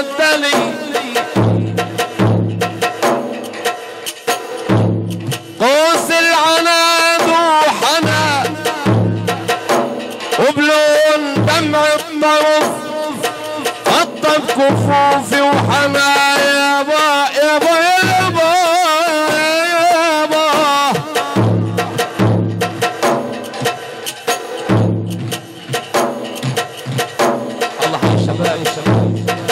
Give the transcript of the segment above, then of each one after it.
شدني قوس العناد وحنا وبلون دمع الطرف خطب كفوفي وحنا يابا يابا يابا يابا. الله حي الشباب الشباب.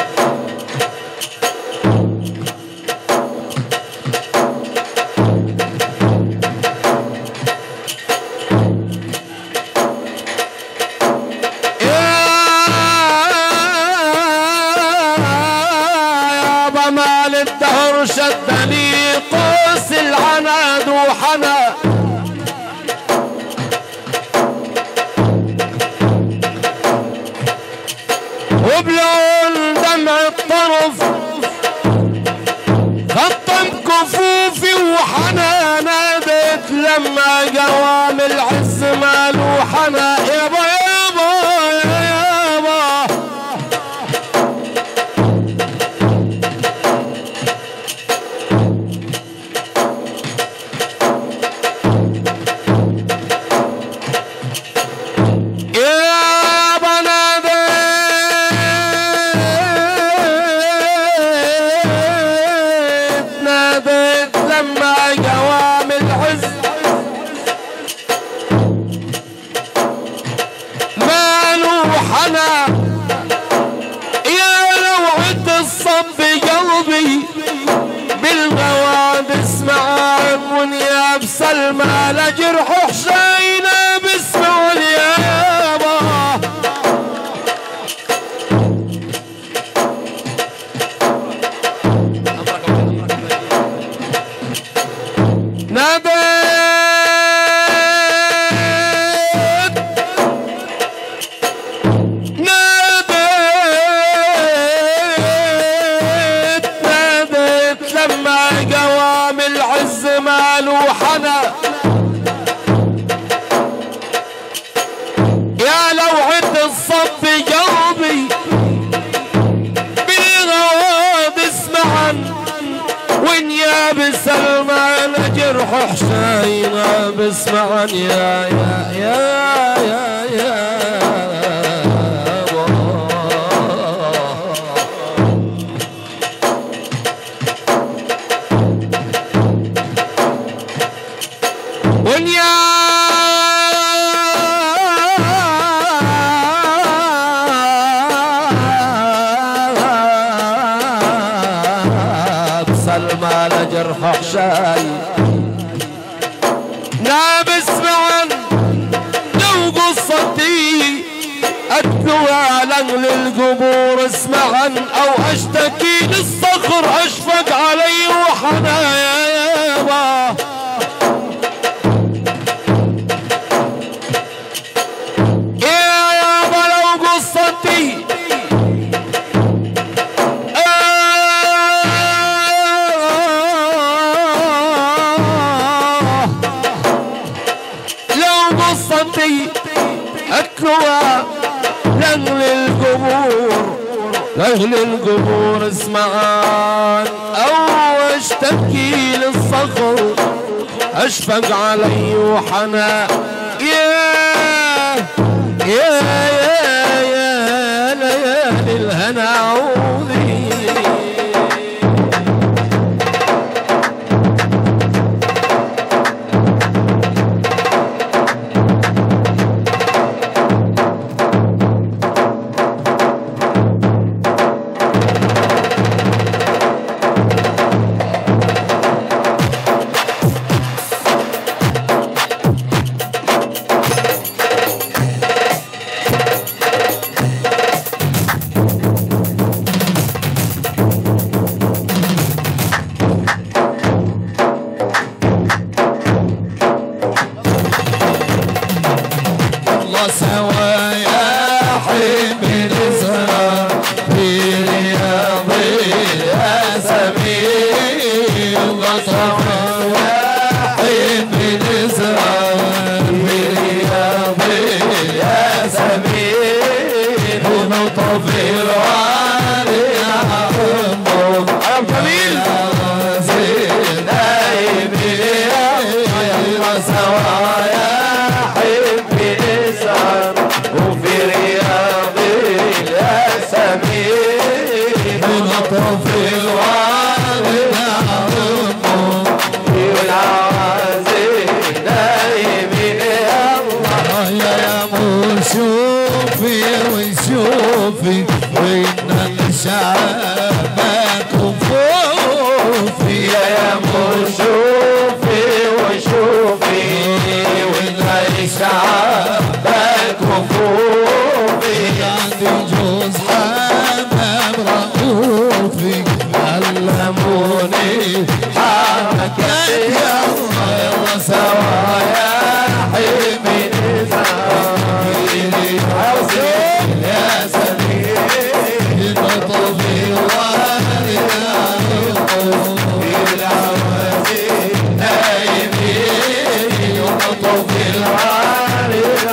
شدني قوس العناد وحنا وبلون دمع الطرف خطم كفوفي وحنا ناديت لما قوام العز مال وحنا يابا يابا يابا. سلمى لجرح حسين باسمه اليابا. ناديت لما قوام العز مال وحنا يا لوعة الصب قلبي بالغواب اسمعا وانياب سلمى لجرح حسين باسمعا يا يا يا يا يا سلمى لجرح حسين نابس معا لو قصتي اتلوها لأهل القبور اسمعا او اشتكي للصخر اشفق علي وحنا يابا. أكوى لأهل القبور لأهل القبور اسمعان أو اشتكي للصخر أشفق علي وحنا يا يا يا يا ليالي الهنا عوذي. لطف الوالد عمه والعوازي نايمين يا الله يا مو شوفي وشوفي وإن شعبك وفوفي يا مو شوفي وشوفي وإن شعبك وفوفي عندي جوز حمام رؤوفي علموني حركة يا الله سوا يا حبيبي يا سليم لطف الوالد العوازي نايمين لطف الوالد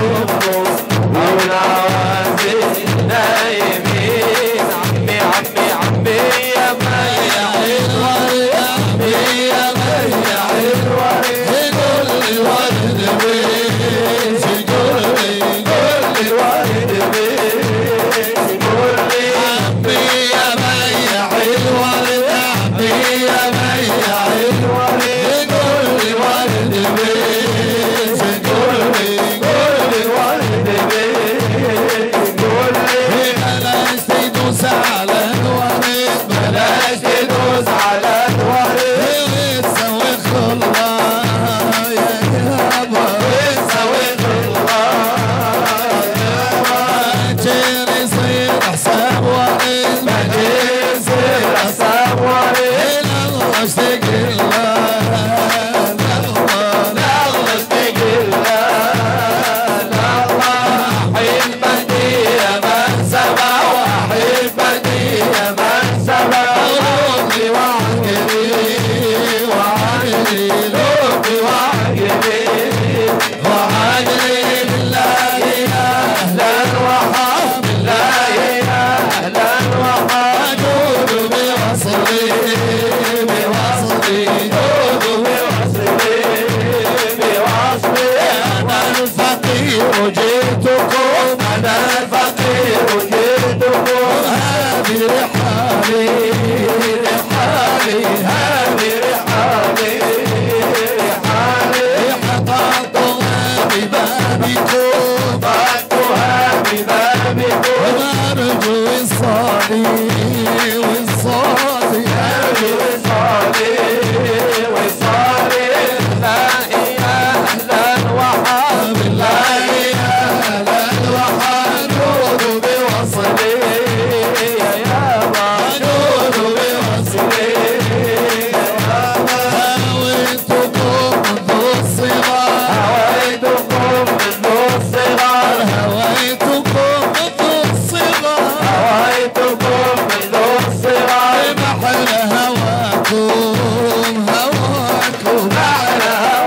العوازي نايمين عمي عمي عمي يا ميع الورد يا عمي يا ميع الورد كل الورد بيش كل الورد بيش كل عمي يا ميع الورد عمي يا ميع الورد كل الورد بيش كل الورد بيش كل بلاش تدوس على الورد بلاش تدوس على الورد وتسوي خلاه يا يابا وتسوي خلاه يا يابا جيري يصير حساب ورد جيري يصير حساب ورد الله اشتاق الله الله اشتاق الله احبتي يا من سبع واحبتي يا من سبع روحي وعقلي وعقلي روحي وعقلي وعقلي بالله اهلا وحب بالله اهلا وحب جود بوصلي بوصلي جود بوصلي بوصلي انا الفقير جئتكم انا الفقير جئتكم هذه رحالي رحالي هذه رحالي رحالي حطيتها ببابكم حطيتها ببابكم وارجو وصالي وصالي وصالي وصالي لا اهلا وحب لا اهلا وحب جود بوصلي يا يابا جود بوصلي يا يابا هويتكم منذ الصغار هويتكم منذ الصغار هويتكم منذ الصغار هويتكم منذ الصغار محل هواكم هواكم محل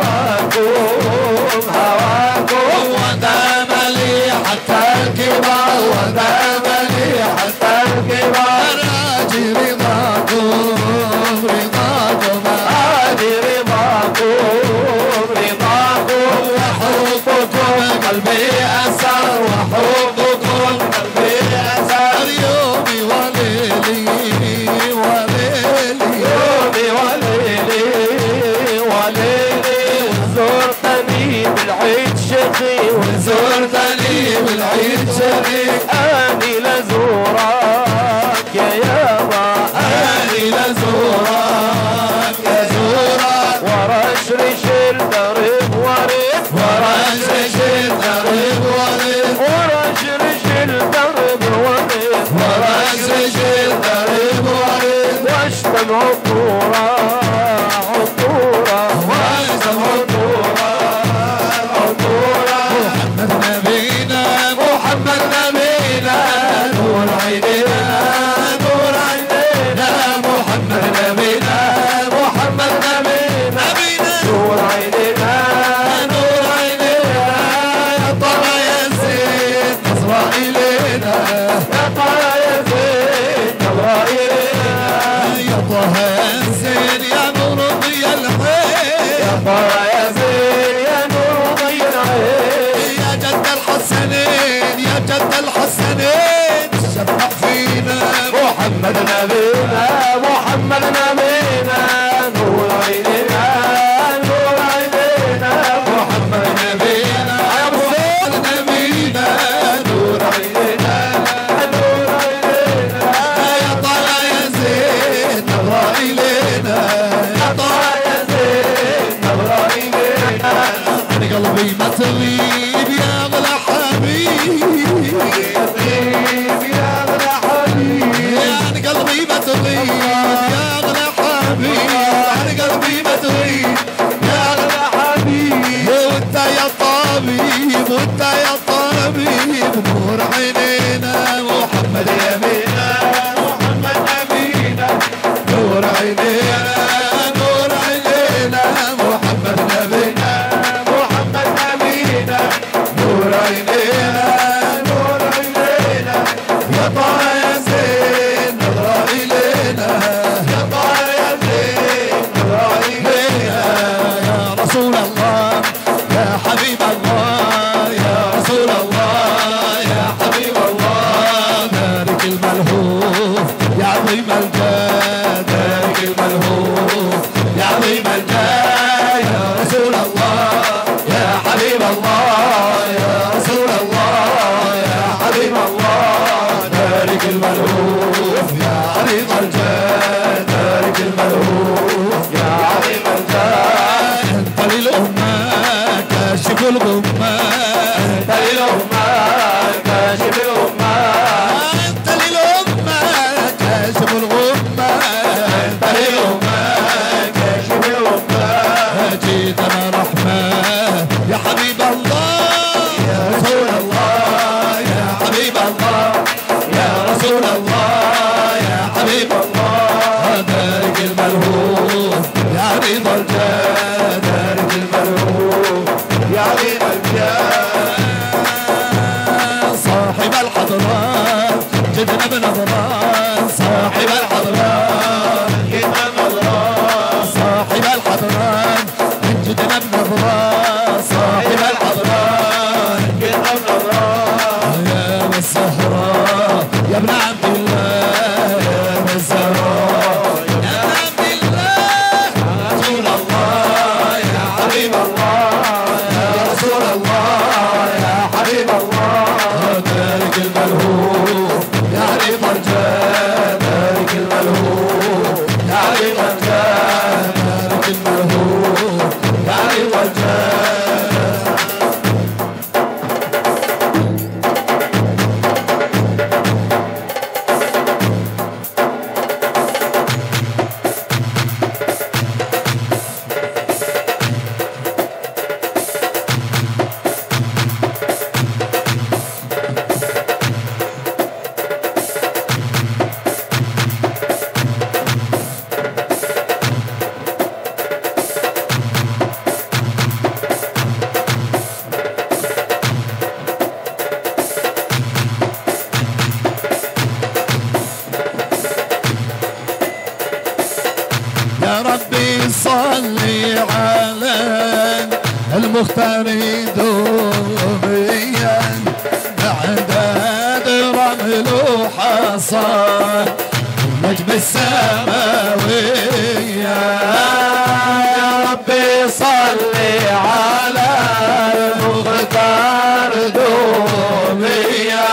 هواكم هواكم ودام لي حتى الكبار ودام لي حتى الكبار راجي رضاكم رضاكم راجي رضاكم رضاكم وحبكم قلبي أسر وحبكم قلبي أسر يومي وليلي وليلي يومي وليلي وليلي وزرتني بالعيد شقي وزرتني بالعيد شقي أني لزورك يا يابا أني لزورك يا زورك ورشرش الدرب ورد ورشرش الدرب ورد ورشرش الدرب ورد ورشرش الدرب ورد واشتم عطورة عطورة واشتم عطورة عطورة محمد نبينا محمد نبينا نور عينينا نور عينينا محمد نبينا محمد نبينا نور عينينا نور عينينا يا طه يا زين نظرة إلينا يا طه يا زين نظرة إلينا يا طه يا زين محمد نبينا محمد نبينا نور عيننا نور عيننا محمد نبينا محمد نبينا نور عيننا نور عيننا يا طه يا زين نظرة إلينا يا طه يا زين نظرة إلينا أنا قلبي ما تغيب يا أغلى حبيب يا أغلى حبيب أنا قلبي ما تغيب يا أغلى حبيب أنا قلبي ما تغيب يا أغلى حبيب وأنت يا طبيب وأنت يا طبيب نور عينينا محمد يمينا محمد نبينا نور عينينا نور عينينا محمد نبينا محمد نبينا نور عينينا نور عينينا يا طه يا زين نظرة إلينا يا طه يا زين نظرة إلينا يا رسول الله يا حبيب الله يا رسول الله يا حبيب الله دارك الملهوف يا عظيم الجاه دارك الملهوف يا عظيم الجاه يا رسول الله يا حبيب الله يا رسول الله يا حبيب الله دارك الملهوف يا عظيم الجاه دارك الملهوف يا عظيم الجاه انت للأمة كاشف الغمة انت للأمة كاشف الغمة انت للأمة كاشف الغمة انت للأمة كاشف الغمة جيتنا رحمة يا حبيب الله يا رسول الله يا حبيب الله يا رسول الله يا حبيب الله دارك الملهوف يا عريض الجاه دارك الملهوف يا عريض الجاه صاحب الحضرات جدنا بنظرات صاحب الحضرات جدنا بنظرات صاحب الحضرات جدنا بنظرات صاحب الحضرات جدنا بنظرات يا الزهراء يا ابن عبد الله يا ابن الزهراء يا ابن عبد الله يا رسول الله يا حبيب الله يا رسول الله يا حبيب الله دارك الملهوف يا عريض الجاه دارك الملهوف يا عريض الجاه دارك الملهوف يا عريض الجاه يا ربي صلي على المختار دوبيا بعداد رمل وحصان نجم السماوية يا ربي صلي على المختار دوبيا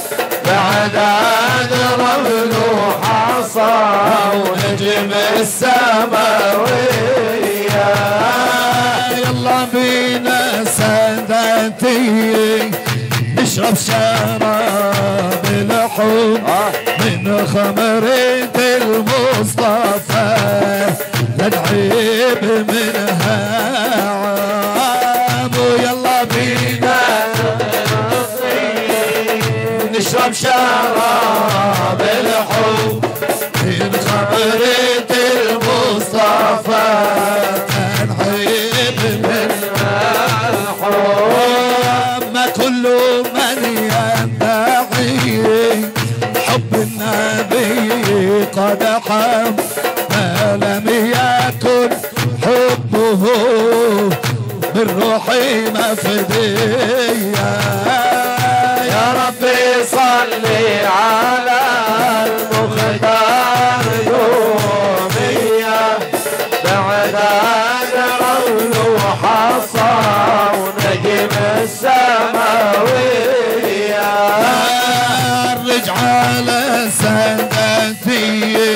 بعداد رمل وحصان ونجم السماوية يلا بينا سادتي نشرب شراب الحب من خمرة المصطفى لا نعيب منها عام يلا بينا نشرب شراب الحب من خمرة المصطفى تنحيب منها الحب ما كل من يدعي حب النبي قد حب ما لم يكن حبه من روحي مفدية يا ربي صلي على المختار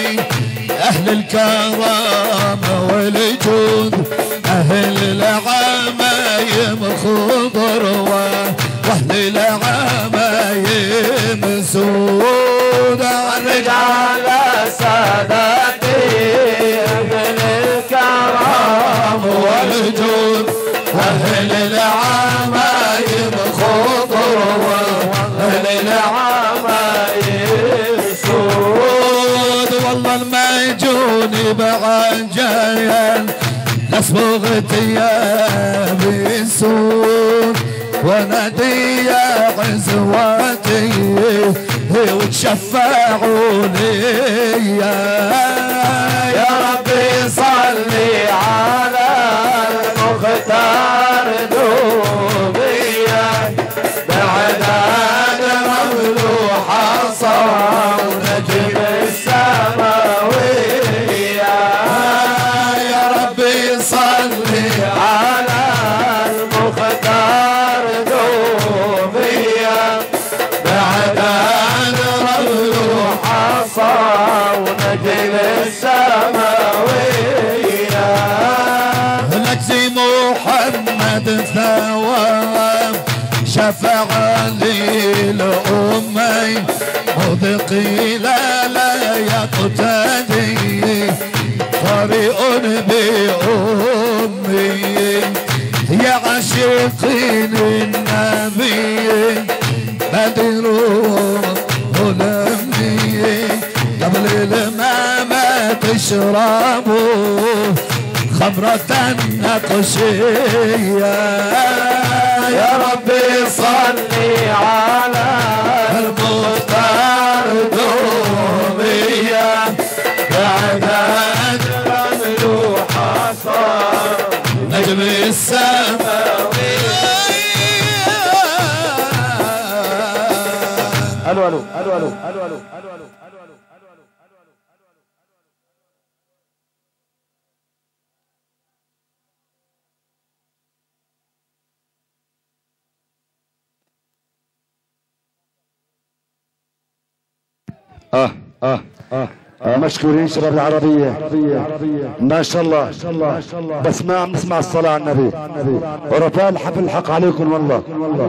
أهل الكرم والجود أهل العمايم خضر وأهل العمايم سود الرجال سادتي أهل الكرم والجود أهل العمايم خضر وأهل العمايم سود والله المجون بعجل نصبغ ثيابي سود ونادي يا عزواتي وتشفعوني يا ربي صلي على المختار دوبيا بعد أن مملوح صار نجم السماوية يا ربي صلي على المختار دوبيا بعد أن مملوح صار نجم السماوية لك زي محمد ثواب شفع لي لأمي مذقي لا يقتدي قارئ بأمي يا عاشقين النبي بدر ظلمي قبل الماء تشربوا خمرة نقشية يا ربي صلي على المختار دوبيا بعد أن مملوح صار نجم السماوية الو الو الو الو الو الو مشكورين شباب العربية ما شاء الله بس ما عم نسمع الصلاة على النبي ورفاء الحفل الحق عليكم والله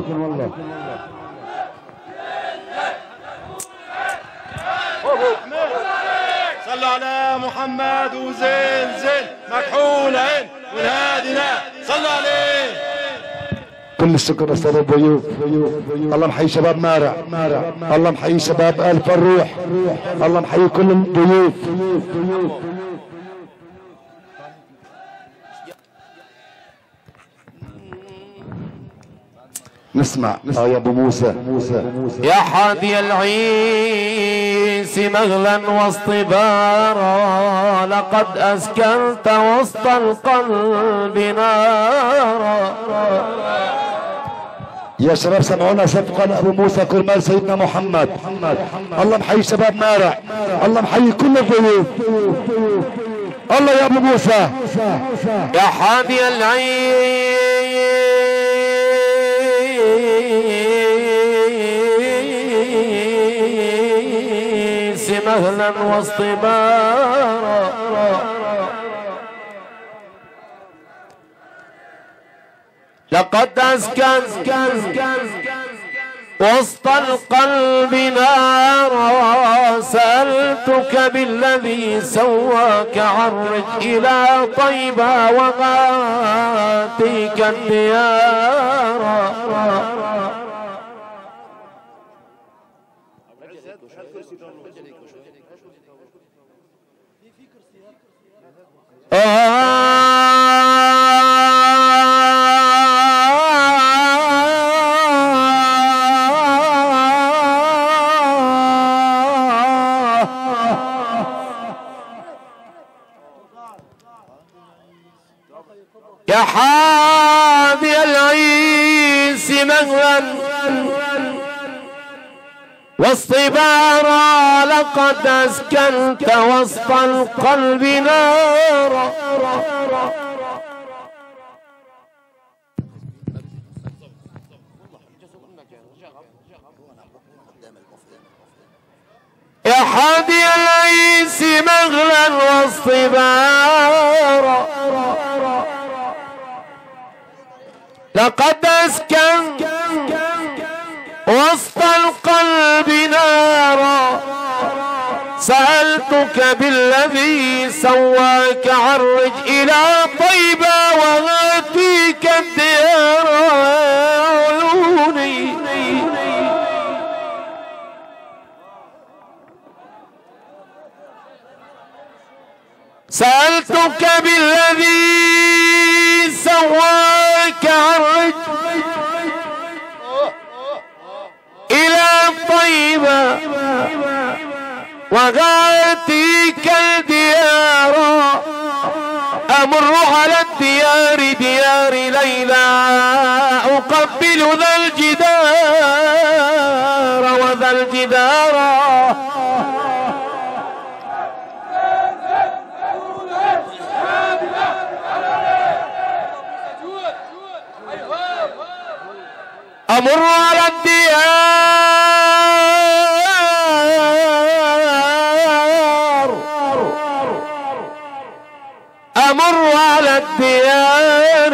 صلوا على محمد وزين زين مكحول عين والهادنا صلوا عليه. كل الشكر استاذ ضيوف. الله محيي شباب مارع، الله محيي شباب آل فروح، الله محيي كل الضيوف. نسمع يا ابو موسى. يا حادي العيس مغلا واصطبارا لقد اسكنت وسط القلب نارا. يا شباب سمعونا سبقا ابو موسى كرمال سيدنا محمد. الله محيي شباب مارع، الله محيي كل الضيوف. الله يا ابو موسى. يا حادي العيس مهلا واصطبارا لقد أسكنت وسط القلب نارا. سألتك بالذي سواك عرج إلى طيبة وغاتيك الديار. يا حادي العيس مهلا واصطبارا لقد اسكنت وسط القلب نارا. يا حادي العيس مغلا واصطبارا لقد أسكن وسط القلب نارا سألتك بالذي سواك عرج إلى طيبة وغاتيك الديار عيوني سألتك بالذي سواك عرج إلى طيبة وغاتيك الديار أمر على الديار ديار ليلى أقبل ذا الجدار وذا الجدار أمر على الديار أمر على الديار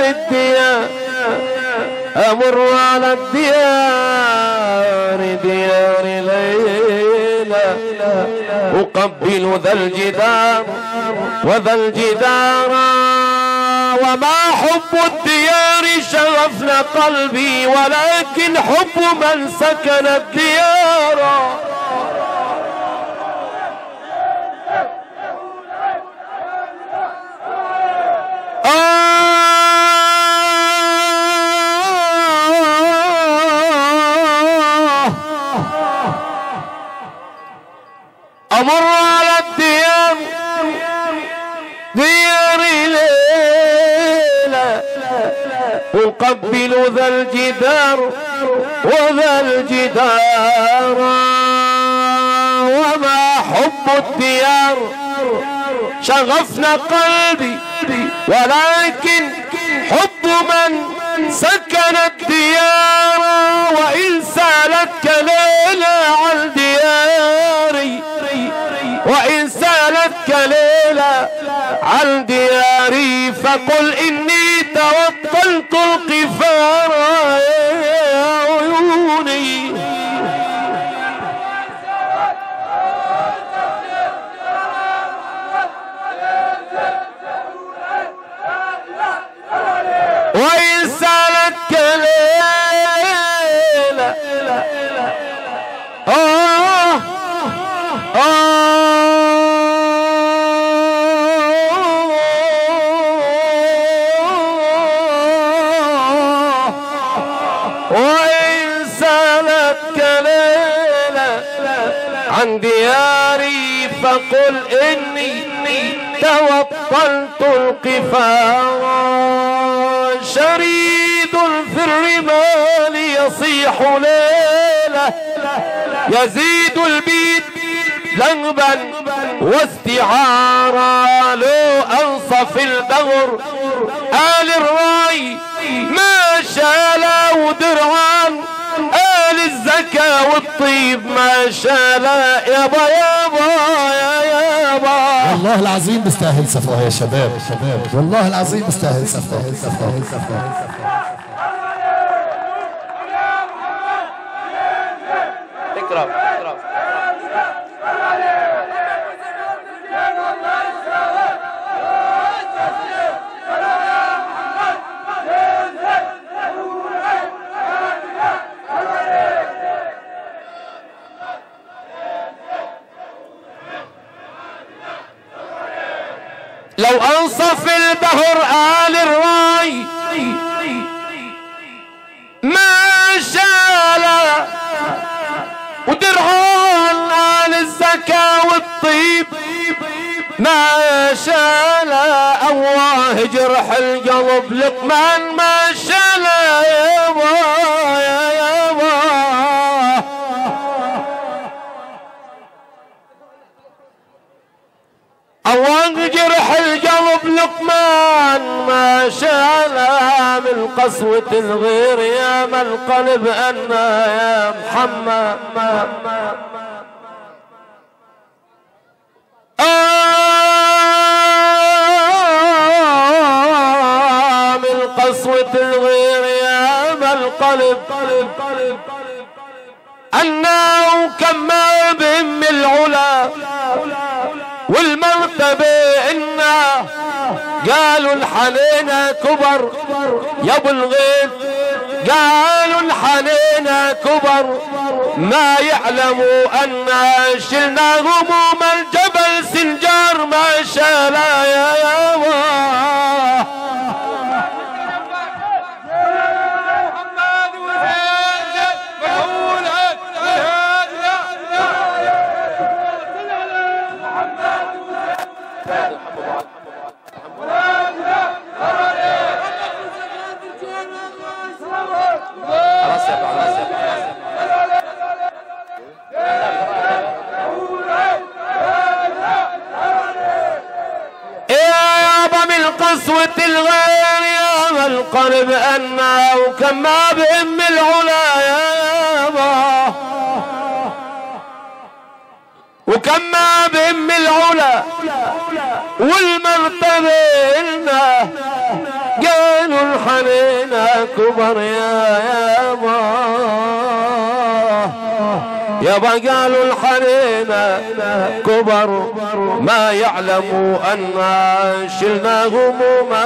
أمر على الديار ديار ليلى أقبل ذا الجدار وذا الجدار وما حب الديار شغفنا قلبي ولكن حب من سكن الديار أمر على الديار ديار ليلى أقبل ذا الجدار وذا الجدار وما حب الديار شغفنا قلبي ولكن حب من سكن الديار وإن سالتك ليلى عن دياري وإن سالتك ليلى عن دياري فقل إني توطلت القفار يا عيوني وإن سالتك ليلى وإن سالتك ليلى عن دياري فقل إني توطلت القفار شريد في الرمال يصيح ليلة يزيد البيت لنبا واستعارا لو أنصف البغر آل الراي ما شالا ودرعان آل الزكا والطيب ما شالا يابا يابا يابا والله العظيم بيستاهل صفوه يا شباب والله العظيم بيستاهل صفوه اكرم لو أنصف البهر آل الراي ما شالا ودرعان آل الزكا والطيب ما شالا الله جرح القلب لقمان ما شالا يابا يابا الله جرح القلب لقمان ما شالا من قسوة الغير يا ما القلب أنا يا محمد القلب أنه كما بهم العلا والمرتبة إنا قالوا الحنين كبر يا ابو الغيث، قالوا الحنين كبر ما يعلموا أنا شلنا غموم الجبل سنجار ما شالا يا الله. قسوة الغير يا القلب أنا وكما بأم العلا يا وكما بأم العلا والمرتبة إنا قالوا الحنين كبر يابا قالوا الحنين كبر ما يعلموا أنا شلنا هموما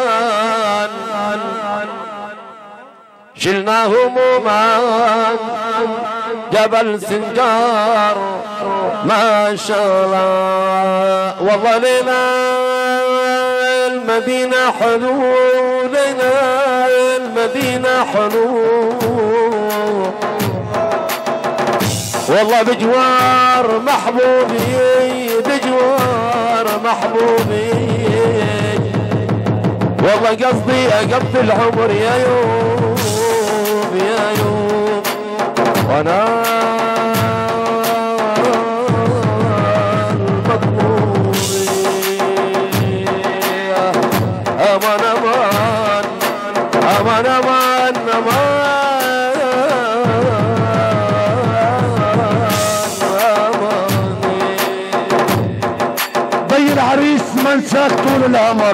جبل سنجار ما شاء الله. والله لنا المدينة حلو، لنا المدينة حلو والله بجوار محبوبي، بجوار محبوبي والله قصدي أقضي العمر يا يوم يا يوم وانا المطلوبي. امان امان امان امان امان العريس منساك طول العمر،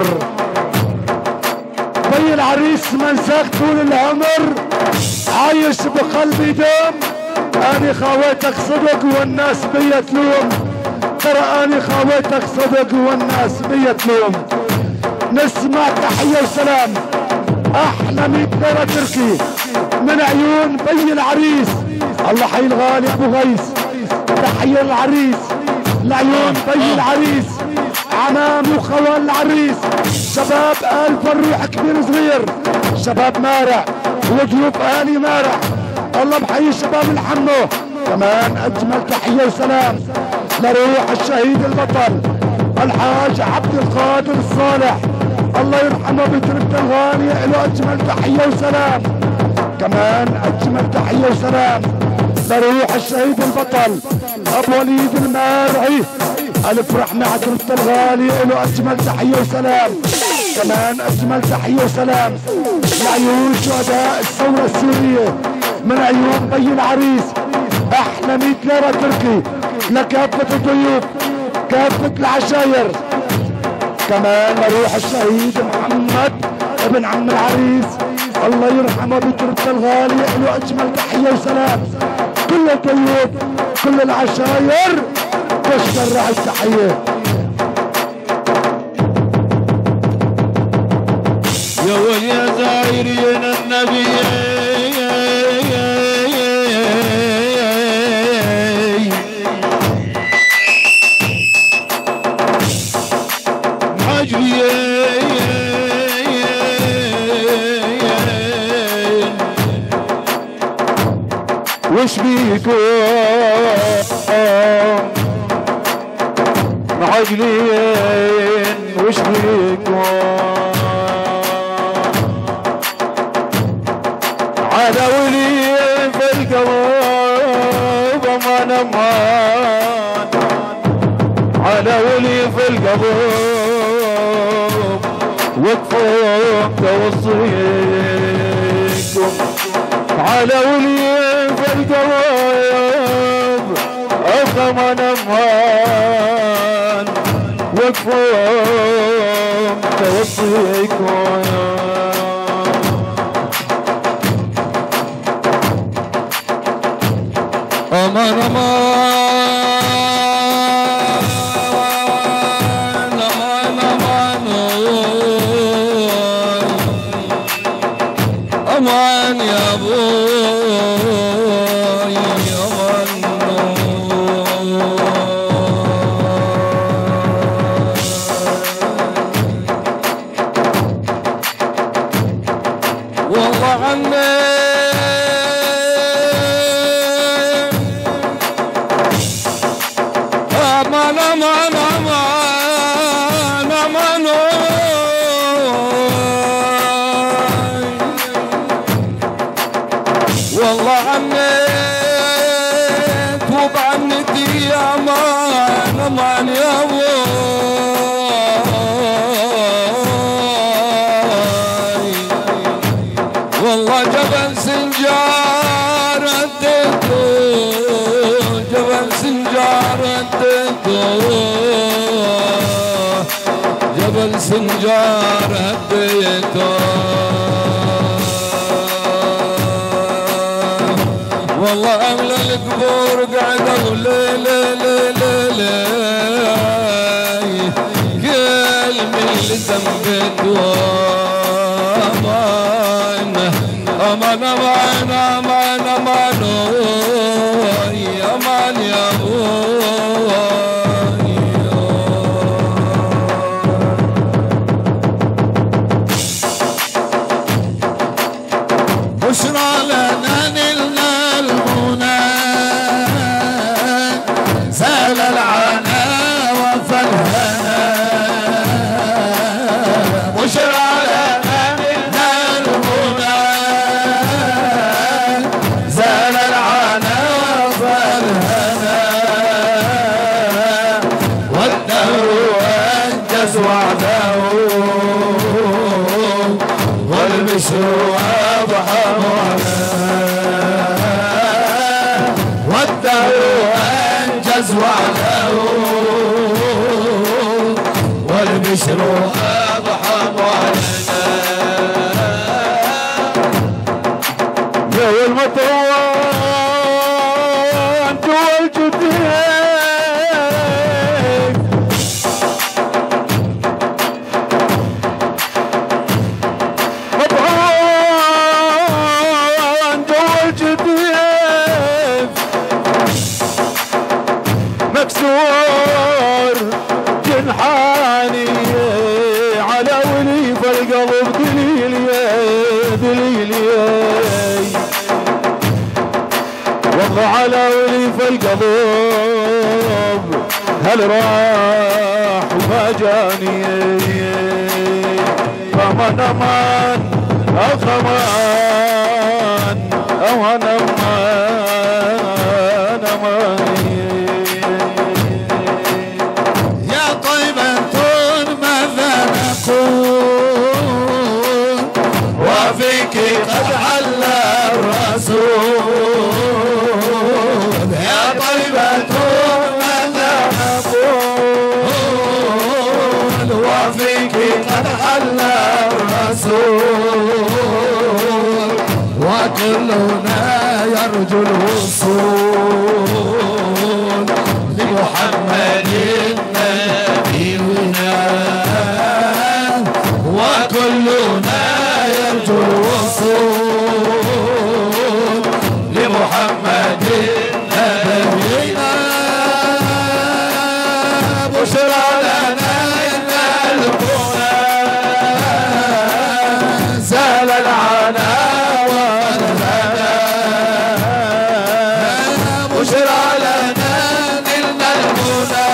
بي العريس منساك طول العمر، عايش بقلبي دوم. اني خاويتك صدق والناس بيا تلوم، ترى اني خاويتك صدق والناس بيا تلوم. نسمع تحية وسلام احلى 100 ليرة تركي من عيون بي العريس. الله حي الغالي ابو غيث، تحية للعريس لعيون بي العريس، عمام وخوال العريس، شباب آل فروح كبير صغير، شباب مارع وضيوف آلي مارع. الله محيي شباب الحمو. كمان أجمل تحية وسلام لروح الشهيد البطل الحاج عبد القادر الصالح، الله يرحمه بتركة الغالية، له أجمل تحية وسلام. كمان أجمل تحية وسلام لروح الشهيد البطل أبو وليد المارعي، ألف رحمة عترة الغالي، له أجمل تحية وسلام. كمان أجمل تحية وسلام لعيون شهداء الثورة السورية من عيون بي العريس. أحلى 100 ليرة تركي لكافة الضيوف كافة العشاير. كمان لروح الشهيد محمد ابن عم العريس، الله يرحمه بتركة الغالي، له أجمل تحية وسلام. كل الضيوف كل العشاير تشرع التحية. يا ولي يا زايرين النبي وش بيكم معجلين وش بيكم على ولي في القلب امان امان على ولي في القلب وقفوا توصيكم على ولي في القلب امان امان وقفوا توصيكم امان امان يا ابوي امان والله عني امان امان امان امان والله عنيت وبعنتي يا امان امان يا ابوي والله جبل سنجار اديته جبل سنجار اديته جبل سنجار اديته والله أملى القبور قاعد أقول لي كل من اللي ذنبت وأمان أمان أمان أمان أمان أمان يا أبوي بشرى لنا نلنا المنى زال العنا وفالهنا بشرى لنا نلنا المنى زال العنا وفالهنا والدهر أنجز وعده والبشر أضحى والدهر أنجز وعده والبشر أضحى علينا يا المطوان جوا الجديد مطوان جوا الجديد مكسور جنحاني على ولي فالقلب دليل يا دليل يا والله على ولي فالقلب هل راح وما جاني فمن امان اخمان امان امان امان يا طيبة ماذا نقول وفيك قد على الرسول يا طيبة ماذا نقول وفيك قد على الرسول وكلنا يرجو الوصول لمحمد نبينا وكلنا يرجو الوصول لمحمد نبينا بشرى لنا إن المنى زال العنا والهنا بشرى لنا إن المنى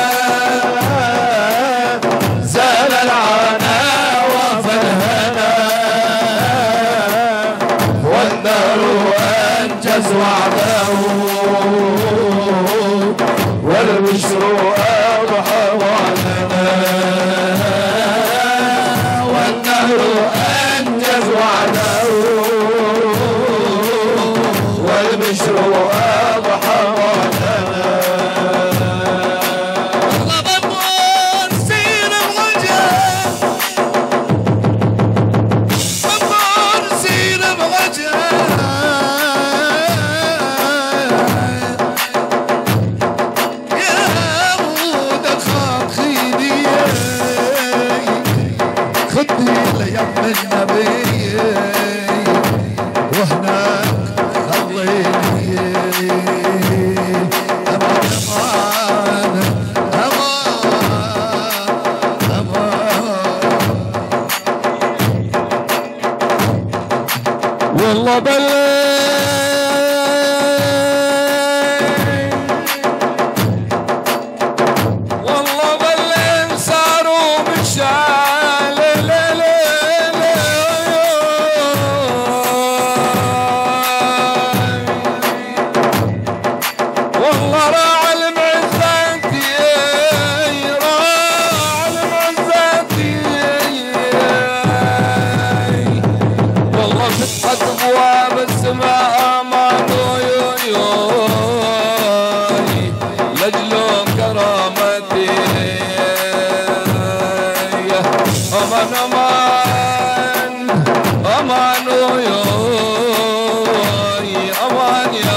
زال العنا وفالهنا والدار أنجز وعده والبشر أضحى وعدنا والنهر أنجز وعده والبشر أضحى وعدنا غضبون سير بغجر غضبون سير بغجر ايام النبي وهناك خليني امان امان امان والله بالليل صاروا مشعل والله راعى المعزاتي والله فتحت ابواب السماء امان لاجله كرامتي امان امان امان امان يا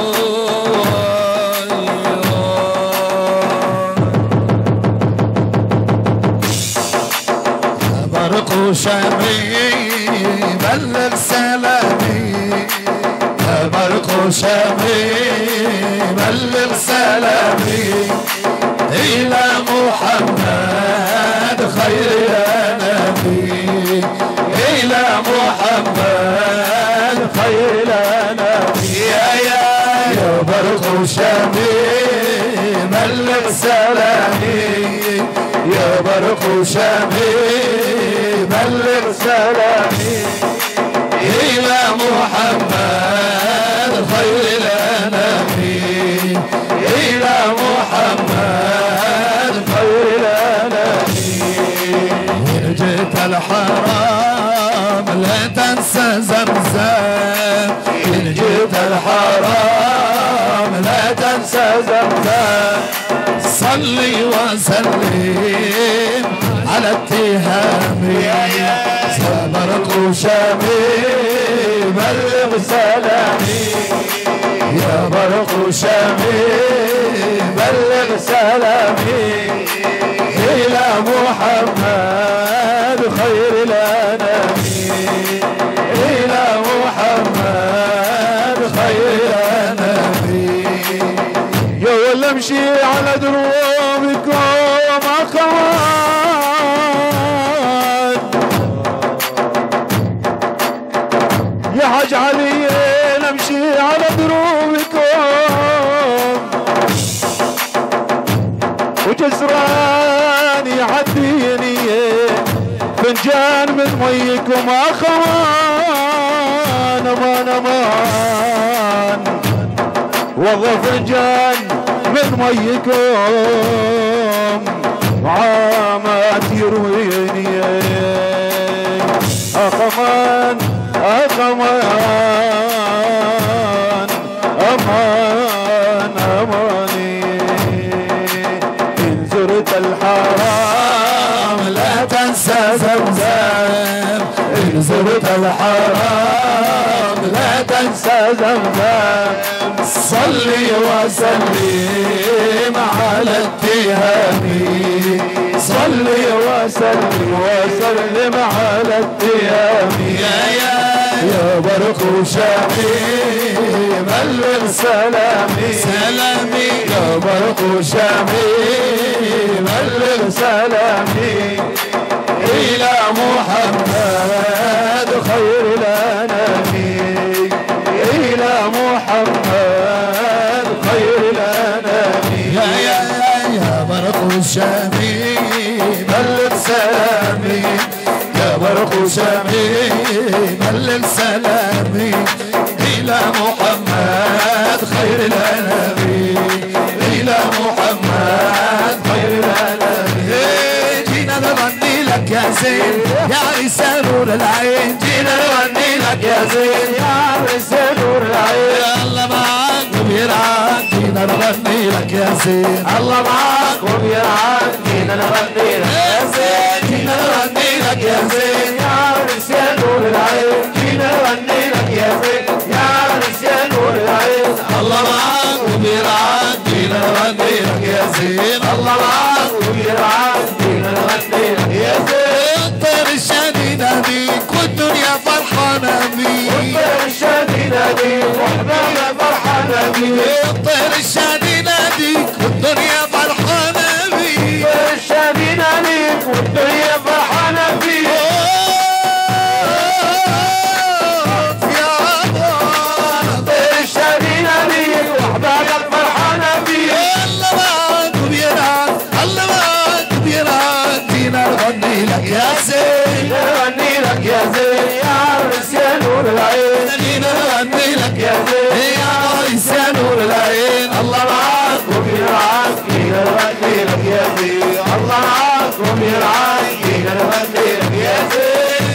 برق شامي بلغ سلامي برق شامي بلغ سلامي إلى محمد خير الأنام إلى محمد خير الأنام يا برق شامي بلغ سلامي يا برق شامي بلغ سلامي إلى محمد خير الأنام إلى محمد خير الأنام إن جئت الحرام لا تنسى زمزم إن جئت الحرام لا تنسى زمزم صلي وسلم على اتهام برق شامي بلغ سلامي يا برق شامي بلغ سلامي إلى محمد خير الأنام إلى محمد خير الأنام يا ولا امشي على دروبكم أخوان يا حاج علي نمشي على دروبكم وجسران يعديني فنجان من ميكم أخوان امان امان والله فنجان من ميكم عامات يرويني أخمان أخمان أمان أماني إن زرت الحرام لا تنسى زمزم إن زرت الحرام لا تنسى زمزم صلي وسلم على اتهامي صلي وسلم على اتهامي يا برق شامي بلغ سلامي سلامي يا برق شامي بلغ سلامي إلى محمد خير الأنام إلى محمد خير الأنام يا برق شامي بلغ سلامي يا برق شامي بلغ سلامي إلى محمد خير الأنام إلى محمد خير الأنام جينا نغني لك يا زين يا عريس نور العين جينا نغني لك يا زين يا عريس نور العين الله معاك وبيرعاك جينا نغني لك يا زين الله معاك وبيرعاك جينا نغني لك يا زين جينا نغني لك يا زين يا عريس نور العين جينا نغني لك يا زين يا عريس نور العين الله معاك وبيرعاك جينا نغني لك يا زين الله معاك وبيرعاك جينا نغني لك يا زين الطير الشديد هديك الطير الشادي ناديك والدنيا فرحانة بيك، الطير الشادي ناديك والدنيا فرحانة بيك. الطير الشادي ناديك واحبابك فرحانة بيك. الله معك وبينعك، الله معك وبينعك، فينا نغني لك يا زين، نغني لك يا زين يا عرس يا نور العين، فينا نغني لك يا زين يا عريس يا نور العين. الله معاك وبيرعاك فينا نغني لك يا زين، الله معاك وبيرعاك فينا نغني لك يا زين.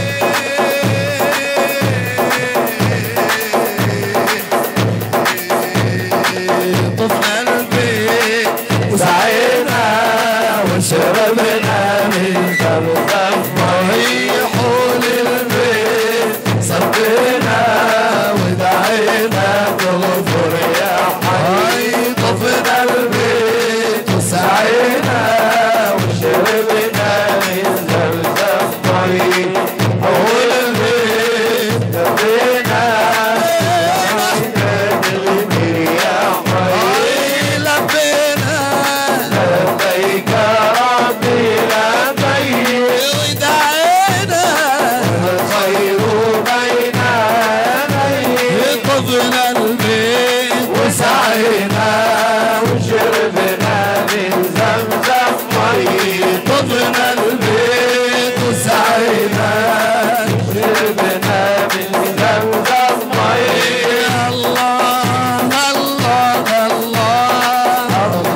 طفنا البيت وسعينا وشربنا من زمزم مي حول البيت، صدينا ودعينا تغفر يا حي. طفنا البيت وسعينا وشربنا من زمزم مي حول البيت، صدينا ودعينا تغفر يا حي. لبينا لبيك ربي لبيك، ودعينا الخير بين يديك. طفنا البيت وسعينا وشربنا من زمزم مي، طفنا البيت وسعينا وشربنا من زمزم مي. الله الله الله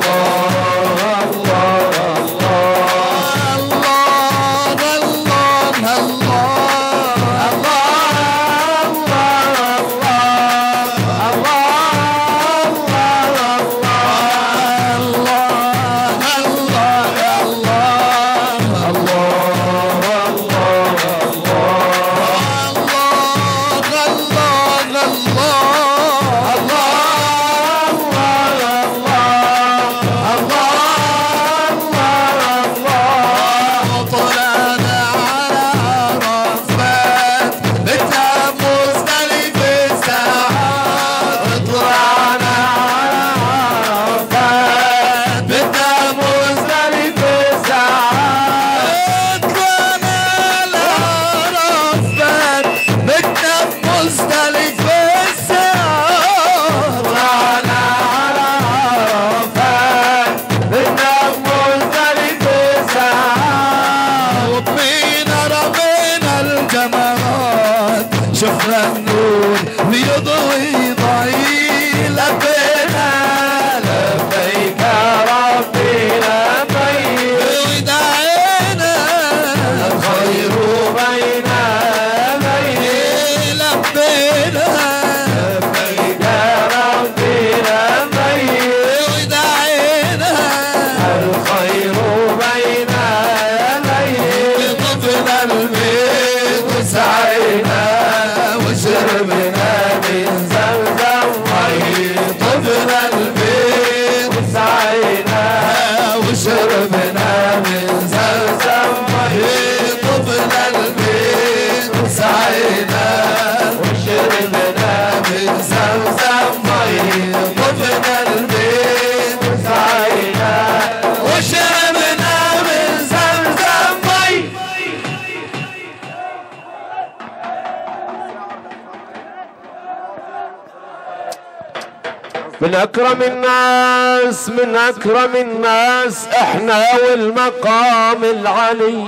شفنا النور بيضوي ضعيف. لبينا لبيك ربي لبيك، ودعينا الخير بين يديك. لبينا لبيك ربي لبيك، ودعينا الخير بين يديك. طفنا البيت وسعينا وشربنا من زمزم مي، طفنا البيت وسعينا وشربنا من زمزم مي، طفنا البيت وسعينا وشربنا من زمزم مي، طفنا البيت وسعينا وشربنا من زمزم مي. من أكرم الناس، من أكرم الناس إحنا والمقام العلي.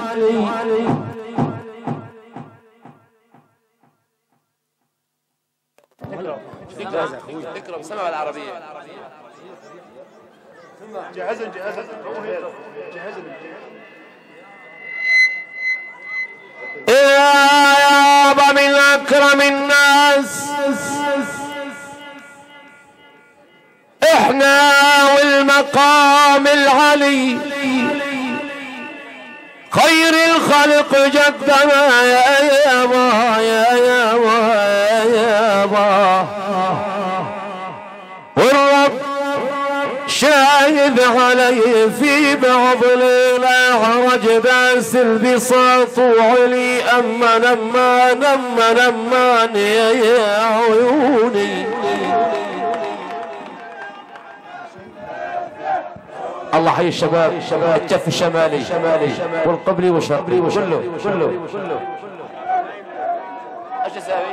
اكرم سمع العربية. جهزن يابا من أكرم الناس إحنا والمقام العلي. خير الخلق جدنا يا يابا يا يابا يا يابا، والرب شاهد علي في بعض الأعرج باس البساط وعلي أما نمان يا عيوني. الله حي الشباب الجف الشمالي والقبلي والشرقي كله ايش اسوي؟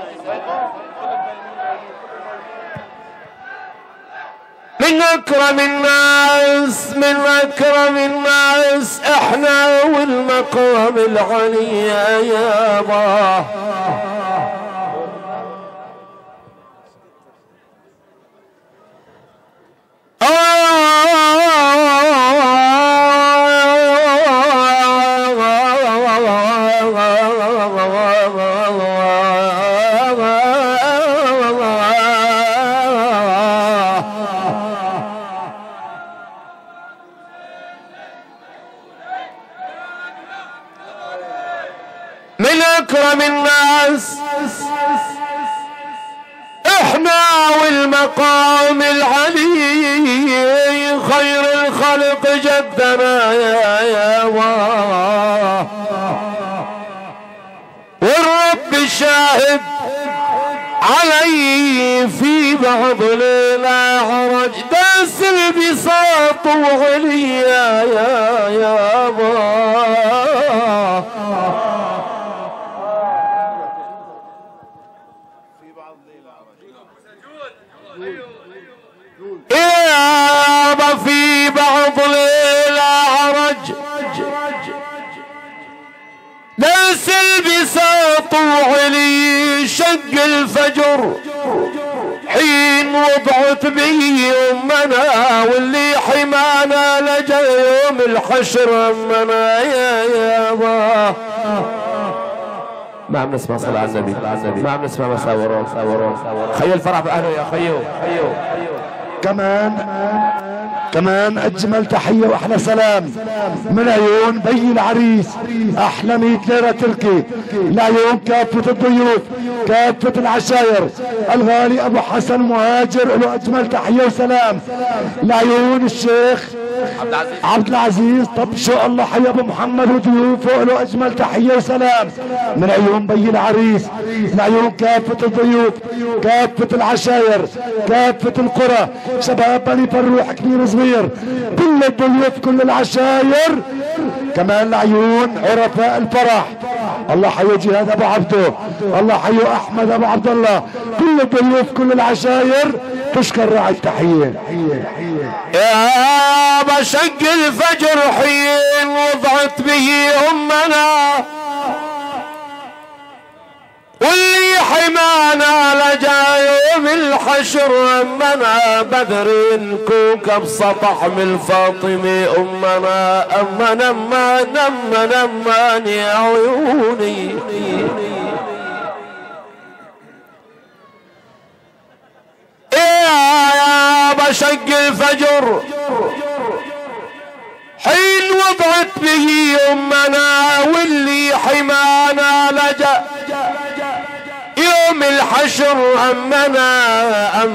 من اكرم الناس احنا والمقام العلي يا الله. من اكرم الناس احنا والمقام العلي خير الخلق جدنا يا الله. والرب الشاهد علي في بعض لا عرج داس البساط وعلي يا الله. يابا في بعض ليلة عرج داس البساط وعلي شق الفجر حين وضعت بي امنا واللي حمانا لجا يوم الحشر امنا يا يابا. ما عم نسمع صلاة على النبي ما عم نسمع مساورون خيو الفرح بأهله يا خيو. كمان اجمل تحيه واحلى سلام من عيون بي العريس احلى 100 ليره تركي لعيون كافه الضيوف كافه العشاير الغالي ابو حسن مهاجر له اجمل تحيه وسلام لعيون الشيخ عبد العزيز. طب شو الله حي ابو محمد وضيوفه له اجمل تحيه وسلام من عيون بي العريس لعيون كافه الضيوف كافه العشاير كافه القرى شباب بني فروح كبير صغير كل الضيوف كل العشاير كمان لعيون عرفاء الفرح. الله حيو جهاد ابو عبده الله حيو احمد ابو عبد الله كل الضيوف كل العشاير تشكر راعي التحيه. يا بشق الفجر حين وضعت به امنا واللي حمانا لجا يوم الحشر امنا بدر كوكب سطح من فاطمه امنا امان يا عيوني. يا بشق الفجر حين وضعت به امنا واللي حمانا لجا يوم الحشر امنا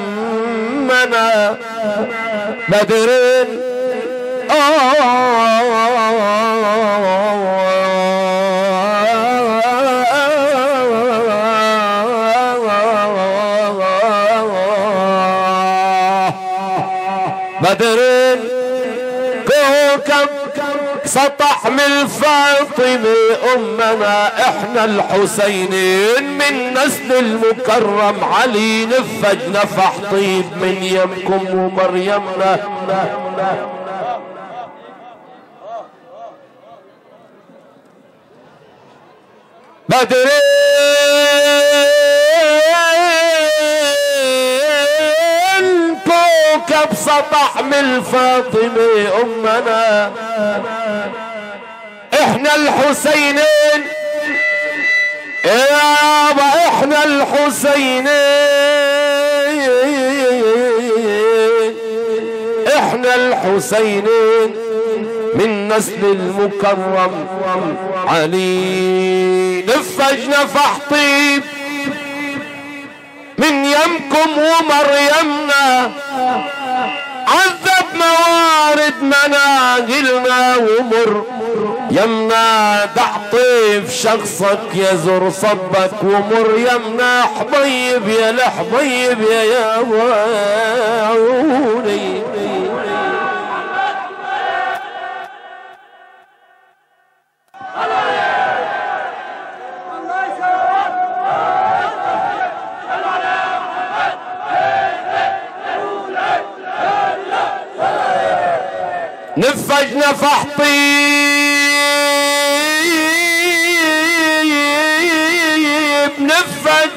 بدر بدر كوكب سطح من فاطمة أمنا احنا الحسينين من نسل المكرم علي نفج نفح طيب من يمكم ومريمنا. بدر كوكب سطح من فاطمة أمنا احنا الحسينين يابا احنا الحسينين احنا الحسينين من نسل المكرم علي نفج نفح طيب من يمكم ومريمنا عذب موارد مناقلنا ومر يمنا دعطيف شخصك يزر صبك ومر يمنا حبيب يا لحبيب يا عيوني. نفج نفح طيب نفج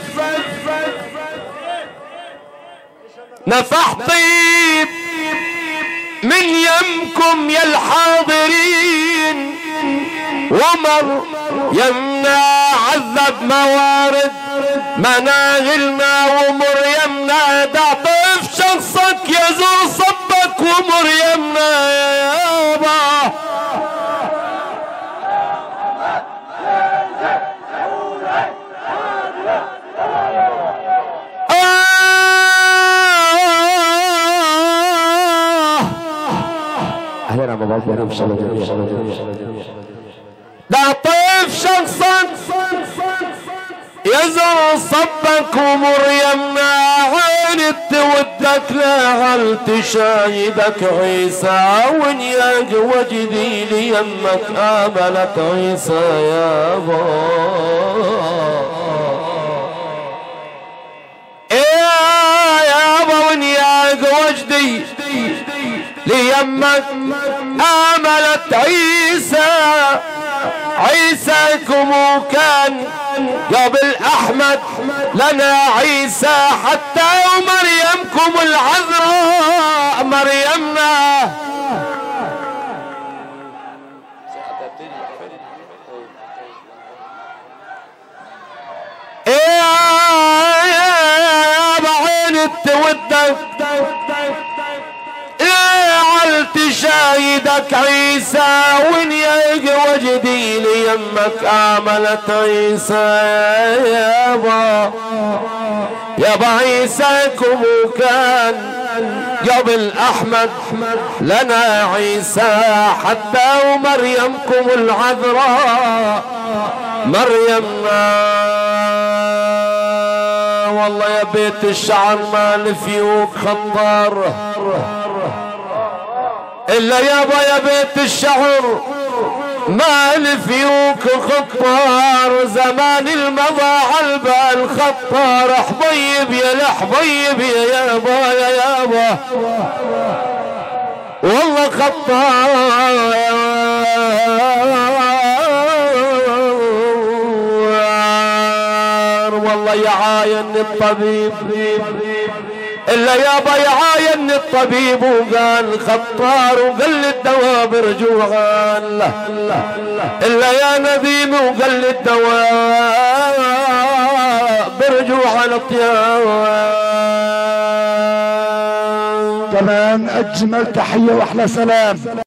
نفح طيب من يمكم يا الحاضرين ومر يمنا عذب موارد مناغلنا ومر يمنا دع طيف شخصك يزور صبك ومر يمنا يابا دع طيف شخصك يزر صبك ومر يمنا عانت ودك لا تشايدك عيسى ونياق وجدي ليمك آملك عيسى يابا يابا ونياق وجدي ليمك آملت عيسى عيساكم كان قبل أحمد لنا عيسى حتى ومريمكم العذراء مريمنا بعينت ودك شايدك عيسى ونياق وجدي ليمك آملت عيسى يابا عيساكم كان قبل أحمد لنا عيسى حتى ومريمكم العذراء مريمنا والله يا بيت الشعر ما نفيوك خطار إلا يابا يا بيت الشعر ما نفيوك خطار زمان المضى عالبا الخطار حبيب يا لحبيب يا يابا يا يابا والله خطار والله يعاين الطبيب إلا يابا يعاين الطبيب وقال خطار وقال الدواء برجوعان إلا يا نديم وقال الدواء برجوعان كمان أجمل تحية وأحلى سلام.